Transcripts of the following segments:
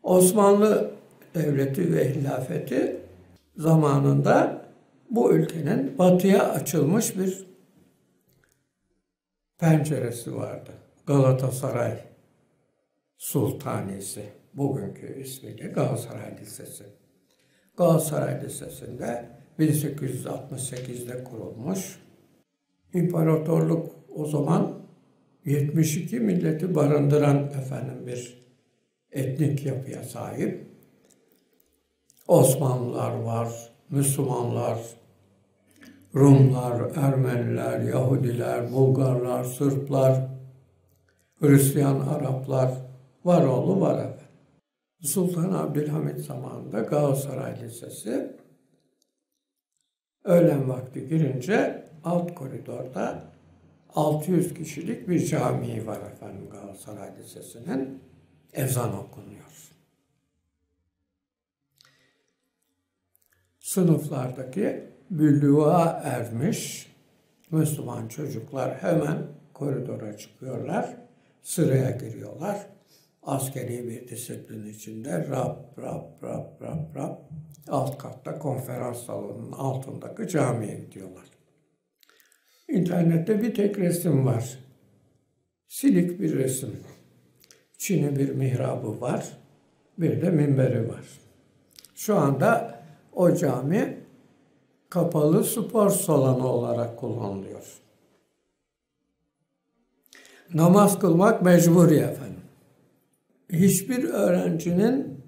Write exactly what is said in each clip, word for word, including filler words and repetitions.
Osmanlı Devleti ve Hilafeti zamanında bu ülkenin batıya açılmış bir penceresi vardı. Galatasaray Sultanisi, bugünkü ismiyle Galatasaray Lisesi. Galatasaray Lisesi'nde bin sekiz yüz altmış sekizde kurulmuş. İmparatorluk o zaman yetmiş iki milleti barındıran efendim bir etnik yapıya sahip. Osmanlılar var, Müslümanlar, Rumlar, Ermeniler, Yahudiler, Bulgarlar, Sırplar, Hristiyan Araplar var oğlu var efendim. Sultan Abdülhamit zamanında Galatasaray Lisesi öğlen vakti girince alt koridorda altı yüz kişilik bir camii var efendim Galatasaray Lisesi'nin. Ezan okunuyor. Sınıflardaki bülüğa ermiş Müslüman çocuklar hemen koridora çıkıyorlar, sıraya giriyorlar. Askeri bir disiplin içinde rap rap rap rap rap alt katta konferans salonunun altındaki camiye gidiyorlar. İnternette bir tek resim var. Silik bir resim. Çin'i bir mihrabı var, bir de minberi var. Şu anda o cami kapalı spor salonu olarak kullanılıyor. Namaz kılmak mecburi efendim. Hiçbir öğrencinin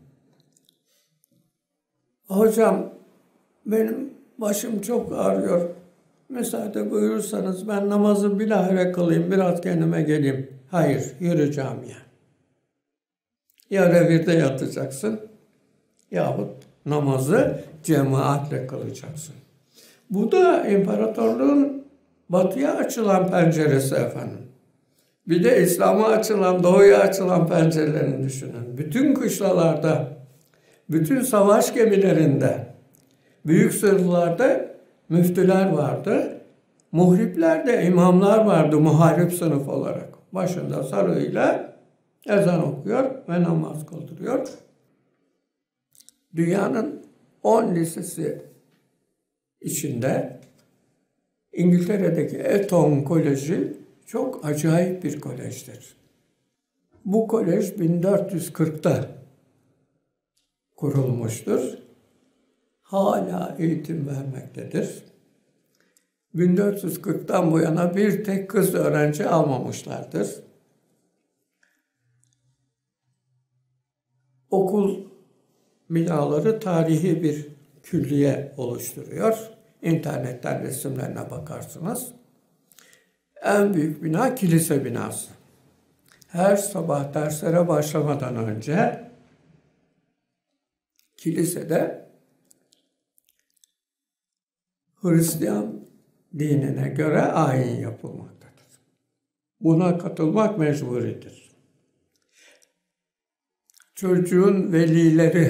hocam benim başım çok ağrıyor, müsaade buyurursanız ben namazı bilahare kılayım, biraz kendime geleyim. Hayır, yürü camiye. Ya revirde yatacaksın yahut namazı cemaatle kılacaksın. Bu da imparatorluğun batıya açılan penceresi efendim. Bir de İslam'a açılan, doğuya açılan pencerelerini düşünün. Bütün kışlalarda, bütün savaş gemilerinde, büyük sırlarda müftüler vardı. Muhriplerde imamlar vardı muharip sınıf olarak. Başında sarığıyla ezan okuyor ve namaz kıldırıyor. Dünyanın on lisesi içinde İngiltere'deki Eton Koleji çok acayip bir kolejdir. Bu kolej bin dört yüz kırkta kurulmuştur. Hala eğitim vermektedir. bin dört yüz kırktan bu yana bir tek kız öğrenci almamışlardır. Okul binaları tarihi bir külliye oluşturuyor. İnternetten resimlerine bakarsınız. En büyük bina kilise binası. Her sabah derslere başlamadan önce kilisede Hristiyan dinine göre ayin yapılmaktadır. Buna katılmak mecburidir. Çocuğun velileri,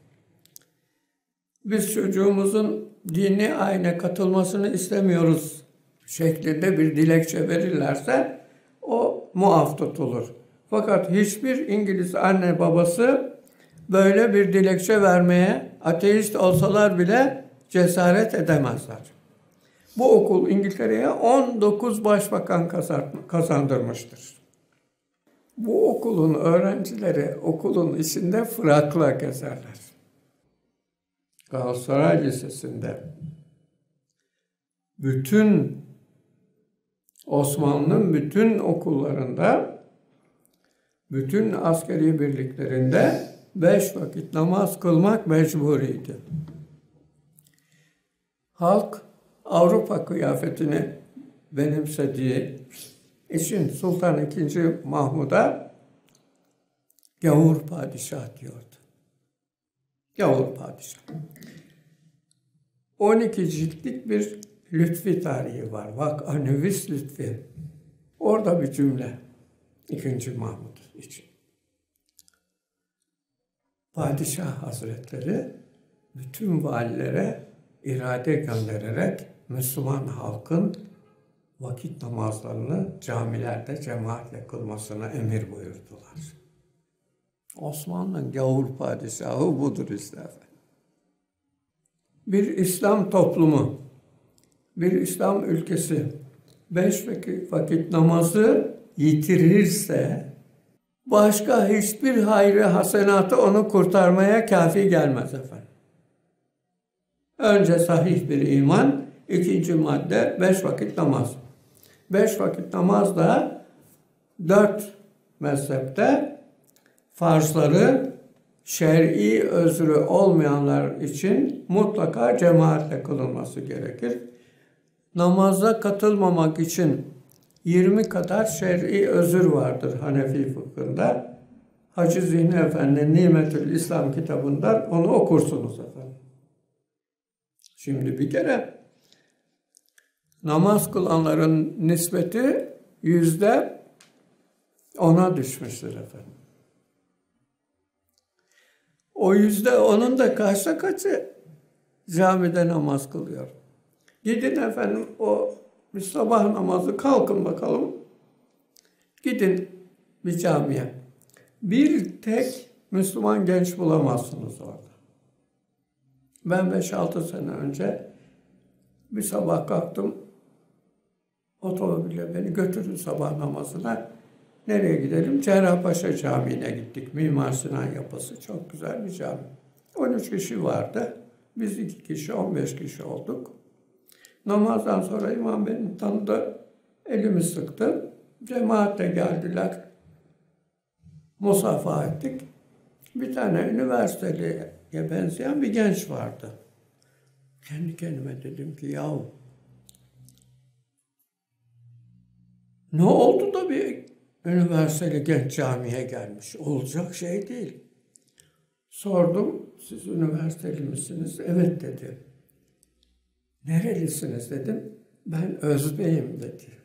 biz çocuğumuzun dini ayine katılmasını istemiyoruz şeklinde bir dilekçe verirlerse o muaf tutulur. Fakat hiçbir İngiliz anne babası böyle bir dilekçe vermeye ateist olsalar bile cesaret edemezler. Bu okul İngiltere'ye on dokuz başbakan kazandırmıştır. Bu okulun öğrencileri okulun içinde frakla gezerler. Galatasaray Lisesi'nde bütün Osmanlı'nın bütün okullarında, bütün askeri birliklerinde beş vakit namaz kılmak mecburiydi. Halk Avrupa kıyafetini benimsediği için Sultan ikinci. Mahmud'a gavur padişah diyordu. Gavur padişah. on iki ciltlik bir Lütfi tarihi var. Bak Anüvis Lütfi. Orada bir cümle. ikinci. Mahmud için. Padişah Hazretleri bütün valilere irade göndererek Müslüman halkın vakit namazlarını camilerde cemaatle kılmasına emir buyurdular. Osmanlı'nın gavur padişahı budur işte efendim. Bir İslam toplumu, bir İslam ülkesi beş vakit namazı yitirirse başka hiçbir hayrı hasenatı onu kurtarmaya kafi gelmez efendim. Önce sahih bir iman, ikinci madde beş vakit namaz. Beş vakit namaz da dört mezhepte farzları şer'i özrü olmayanlar için mutlaka cemaatle kılınması gerekir. Namaza katılmamak için yirmi kadar şer'i özür vardır Hanefi fıkhında. Hacı Zihni Efendi'nin Nimetül İslam kitabından onu okursunuz efendim. Şimdi bir kere namaz kılanların nispeti yüzde ona düşmüştür efendim. O yüzde onun da kaçta kaçı camide namaz kılıyor. Gidin efendim o bir sabah namazı, kalkın bakalım. Gidin bir camiye. Bir tek Müslüman genç bulamazsınız orada. Ben beş altı sene önce bir sabah kalktım. Otomobille beni götürdü sabah namazına. Nereye gidelim? Cerrahpaşa Camii'ne gittik. Mimar Sinan yapısı. Çok güzel bir cami. on üç kişi vardı. Biz iki kişi, on beş kişi olduk. Namazdan sonra imam beni tanıdı. Elimi sıktı. Cemaatle geldiler. Musafaha ettik. Bir tane üniversiteliye benzeyen bir genç vardı. Kendi kendime dedim ki yahu ne oldu da bir üniversiteli genç camiye gelmiş? Olacak şey değil. Sordum, siz üniversiteli misiniz? Evet dedi. Nerelisiniz dedim. Ben Özbeyim dedi.